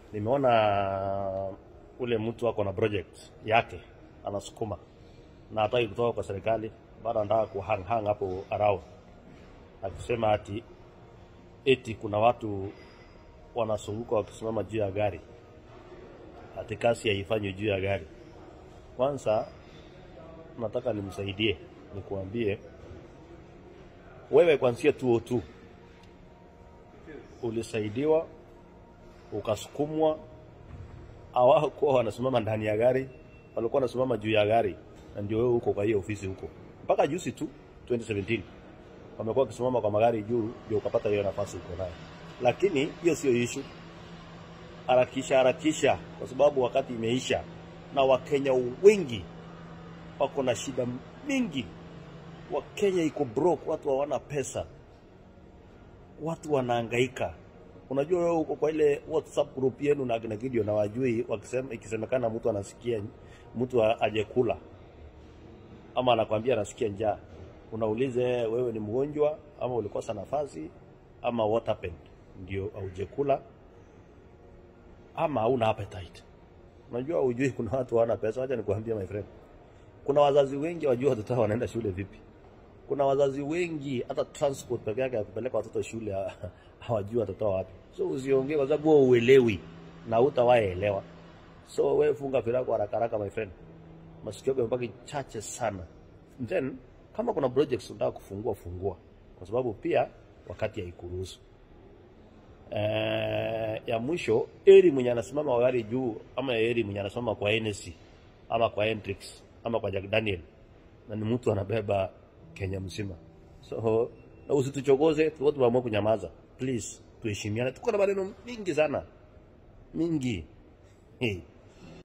nimeona ule mtu ako na project yake anasukuma na hataki kutoka kwa serikali, bado anataka kuhang hapo around, akisema eti kuna watu wanasunguka wakisimama juu ya gari, ati kasi haifanywi juu ya gari. Kwanza nataka nimsaidie, nikuambie wewe kwanza 202 ulisaidiwa ukasukumwa, hawakuwa wanasimama ndani ya gari, walikuwa wanasimama juu ya gari, na ndio wewe uko kwa hiyo ofisi huko. Mpaka juzi tu 2017 wamekuwa wakisimama kwa magari juu ndio ukapata hiyo nafasi uko nayo. Lakini hiyo sio issue. Harakisha kwa sababu wakati imeisha na Wakenya wengi wako na shida mingi. Wakenya iko broke, watu hawana pesa. Watu wanahangaika. Unajua wewe uko kwa ile WhatsApp group yenu na Gideon na wajui, wakisema ikisemekana mtu anasikia mtu ajekula ama anakuambia anasikia njaa, unaulize wewe ni mgonjwa ama ulikosa nafasi ama what happened ndio aujekula ama hauna appetite. Unajua ujui kuna watu hawana pesa. Acha nikwambie my friend, kuna wazazi wengi wajua watoto wao wanaenda shule vipi. Kuna wazazi wengi hata transport peke yake ya kupeleka watoto shule hawajui watoto wapi. So usiongee kwa sababu wewe uelewi na hutawaelewa. So wewe funga filako haraka my friend. Masikio yako mpaka chache sana. Then kama kuna projects unataka fungua, kwa sababu pia wakati haikuruhusu. Ya mwisho, eri mwenye anasimama wa gari juu ama eri mwenye anasimama kwa NSC ama kwa Hendrix ama kwa Jack Daniel, na ni mtu anabeba Kenya mzima. So na usituchokoze, watu waamue kunyamaza. Please, tuheshimiane. Tuko na maneno mingi sana. Mingi.